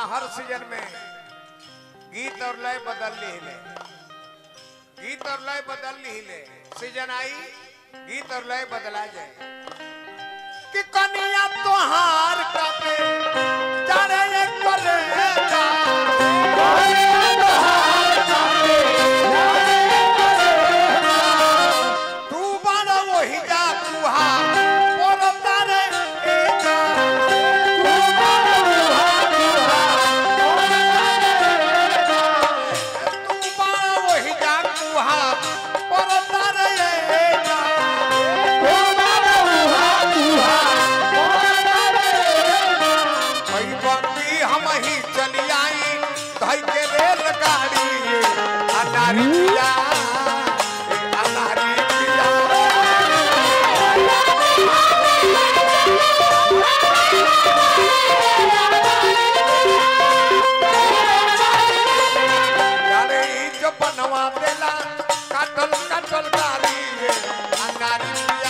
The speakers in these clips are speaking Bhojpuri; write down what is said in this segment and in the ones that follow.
हर सीजन में गीत और लय बदल ली ले, गीत और लय बदल ली ले। सीजन आई गीत और लय बदला जाए कि कनिया तोहार कपे जाने करेगा तू बड़ा वही जा कुहा बोलता रे एका तू बड़ा वही जा कुहा बोलता रे एका हम ही चली आई भाई के रेलगाड़ी अनारी पिया अनारी पिया अरे जो बनवा देला काटल काटल गाड़ी अनारी पिया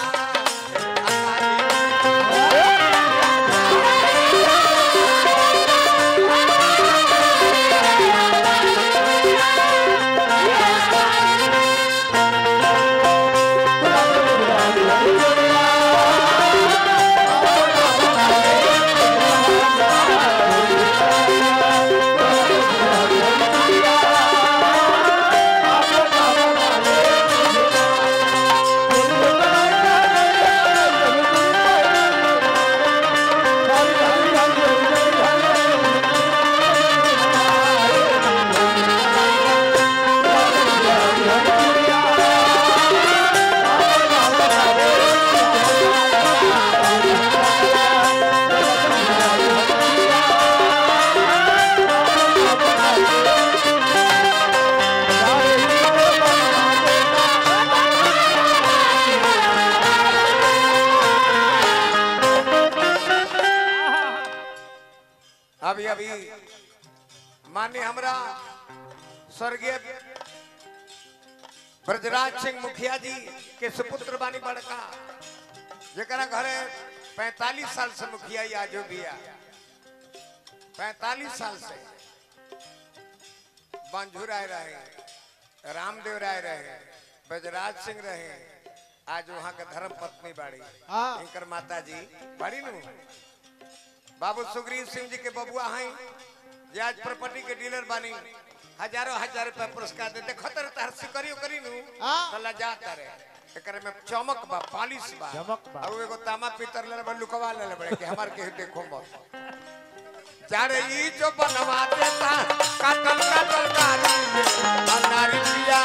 अभी अभी माननीय हमरा स्वर्गीय ब्रजराज सिंह मुखिया जी के सुपुत्र बानी बड़का जरा घरे 45 साल से मुखिया आजो बिया 45 साल से बंजू राय रहे रामदेव राय रहे ब्रजराज सिंह रहे आज वहां के धर्म पत्नी बाड़ी इनकर माता जी बाड़ी नु बाबू सुग्रीव सिंह जी के बबुआ हैं जे आज प्रॉपर्टी के डीलर बानी हजारों हजार रुपया पुरस्कार देते खतर तार सिकरियो करी नु तला जाता रे एकरे में चमक बा पालिश बा और एगो तामा पीतर ले लुकवा ले बड़े के हमार के देखो मत जारे ई जो बनवा देता काटल काटल गाली अनारी पिया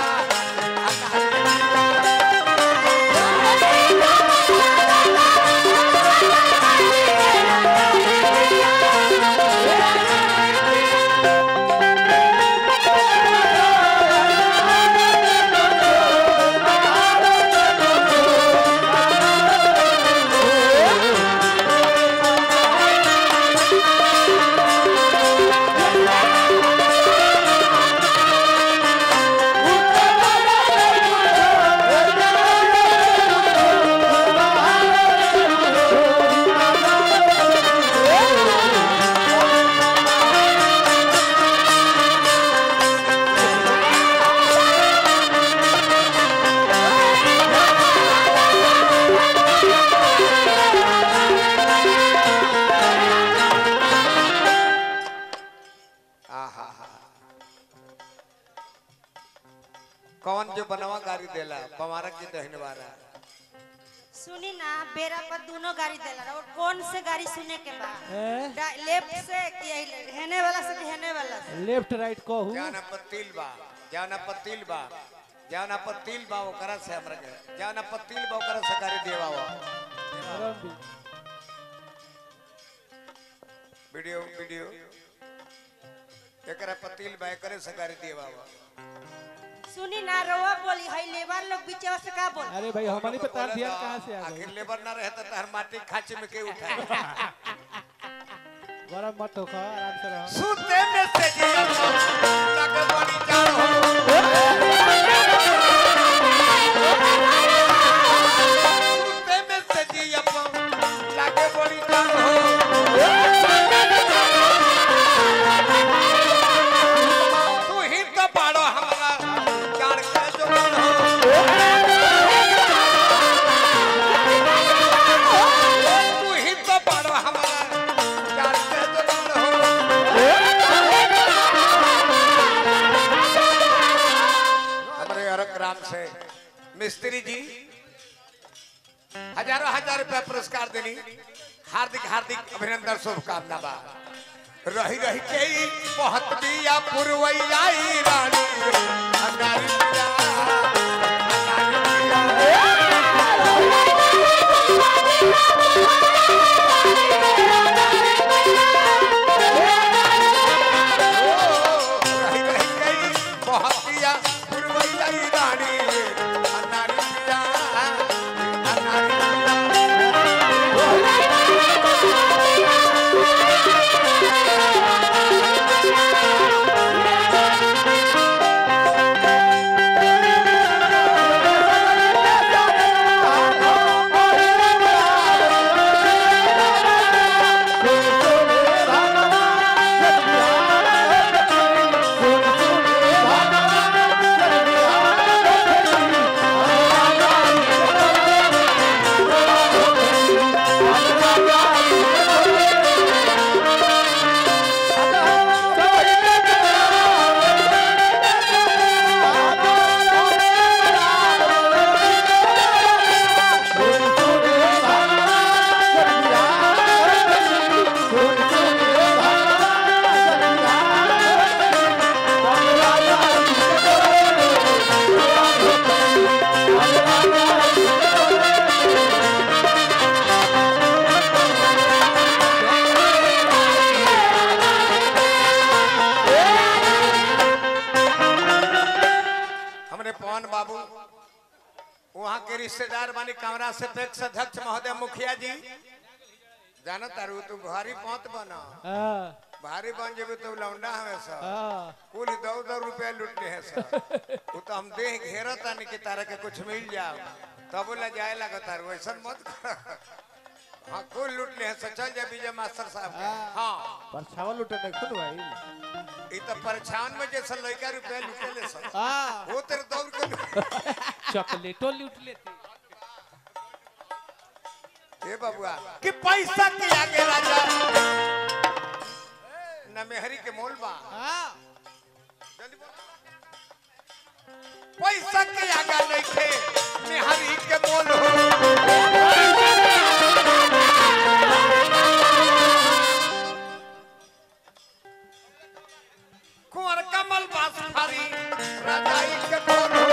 कौन जो बनवा गाड़ी देला पवारक जी दहन वाला सुनी ना बेरा पर दोनों गाड़ी देला और कौन से गाड़ी सुने के बाद लेफ्ट से कि हेने वाला से हेने वाला से लेफ्ट राइट को हूं जाना पतिल बा जाना पतिल बा जाना पतिल बा ओकरा से हमरा के जाना पतिल बा ओकरा से गाड़ी देवावा वीडियो वीडियो एकरा पतिल बा एकरे से गाड़ी देवावा सुनी ना रोवा बोली है लेबर लोग बीचवा से का बोल अरे भाई हमारी पे तार ध्यान कहां से आ गई आखिर लेबर ना रहे तो तार माटी खाचे में के उठाए गरम मत हो खा आराम से रहो सूते में से जिया लग बड़ी जान हो सूते में से जिया लग बड़ी जान हो मिस्त्री जी हजारों हजार रुपया पुरस्कार देनी हार्दिक हार्दिक अभिनंदन शुभकामना बा रही रही के बहुत दिया पुरवैया रानी अंगारी पिया रिश्तेदार बानी कमरा से पैक्स अध्यक्ष महोदय मुखिया जी जानो तारू तू भारी पहुंच बना भारी बन जेबे तो लौंडा हमें सब कुल 2-2 रुपया लूटने हैं सब वो तो हम देह घेरता नहीं कि तारा के कुछ मिल जाओ तब बोला जाए लगा तारू ऐसा मत हाँ कुल लूटने हैं सब चल जा विजय मास्टर साहब हाँ परछावा लूटे नहीं खुद भाई ये तो परछावन में जैसा लड़का रुपया लूटे ले सब वो तेरे दौड़ के चॉकलेटो लूट लेते ये बबुआ कि पैसा के आगे राजा न मेहरी के मोल बा पैसा के आगे नहीं थे मेहरी के मोल हो कुंवर कमल बास फारी राजाई के मोल हो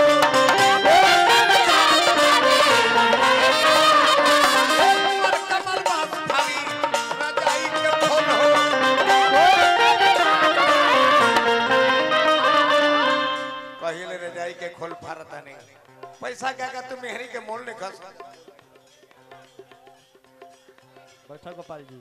के खोल फारता नहीं पैसा क्या का तू मेहरी के मोल ने खस बैठा गोपाल जी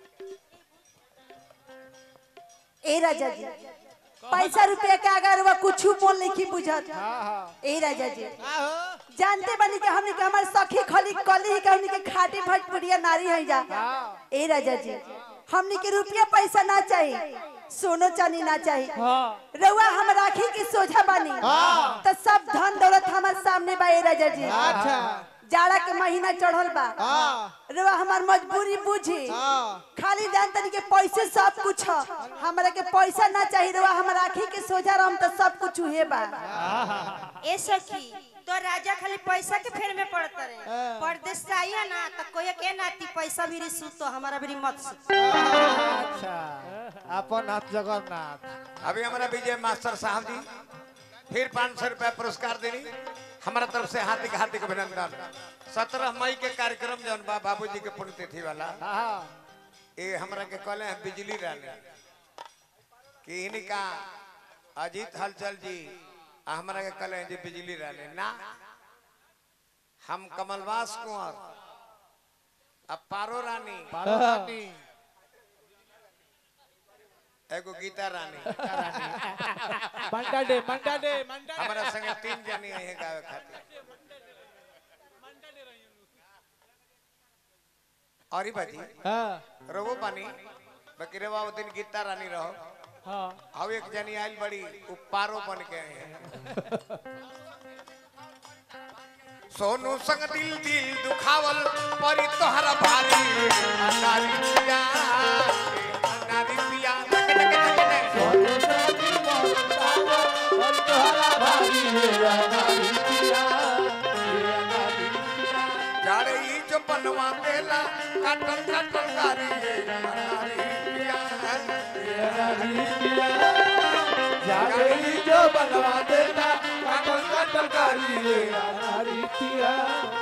ए राजा जी पैसा रुपया के अगर वो कुछ मोल नहीं बुझत ए राजा जी जानते बनी कि हमने के हमार सखी खली कली के हमने के खाटी भटपुरिया नारी है जा ए राजा जी हमने के रुपया पैसा ना चाहिए सोनो चांदी ना चाहिए रउआ हम राखी की सोझा बानी तो सब धन दौलत हमारे सामने बा ए राजा जी अच्छा जाड़ा के महीना चढ़ल बा रउआ हमार मजबूरी बुझी खाली जानते नहीं कि पैसे सब कुछ हमरा के पैसा ना चाहिए रउआ हम राखी के सोझा रहम तो सब कुछ हुए बा ए सखी तो राजा खाली पैसा के फेर में पड़ता रहे परदेश चाहिए ना तो कोई के नाती पैसा भी रिसू तो हमारा भी मत अच्छा अपन हाथ जगन्नाथ अभी हमारा विजय मास्टर साहब जी फिर 500 रुपया पुरस्कार देनी हमारा तरफ से हार्दिक हार्दिक अभिनंदन 17 मई के कार्यक्रम जौन बा बाबूजी के पुण्यतिथि वाला ये हमरा के कहले हैं बिजली रानी कि इनका अजीत हलचल जी हमरा के कहले हैं जी बिजली रानी ना हम कमलवास कुंवर अब पारो रानी एगो गीता रानी मंडा दे हमारा संगे 3 जनी है गावे खातिर और बाजी रवो पानी बाकी रवा वो दिन गीता रानी रहो अब एक जनी आयल बड़ी पारो बन के सोनू संग दिल दिल दुखावल परी तोहरा भारी नारी पिया नारी पिया सोनू संग दिल दुखावल परी तोहरा भारी नारी पिया बनवा देला काटल काटल गारी अनारी पिया जागली जो बनवा देता काटल काटल गारी अनारी पिया